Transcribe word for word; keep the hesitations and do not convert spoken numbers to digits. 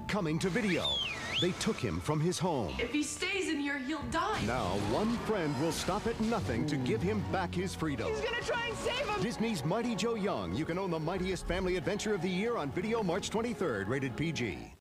coming to video. They took him from his home. If he stays in here, he'll die. Now, one friend will stop at nothing to give him back his freedom. He's gonna try and save him! Disney's Mighty Joe Young. You can own the mightiest family adventure of the year on video March twenty-third, rated P G.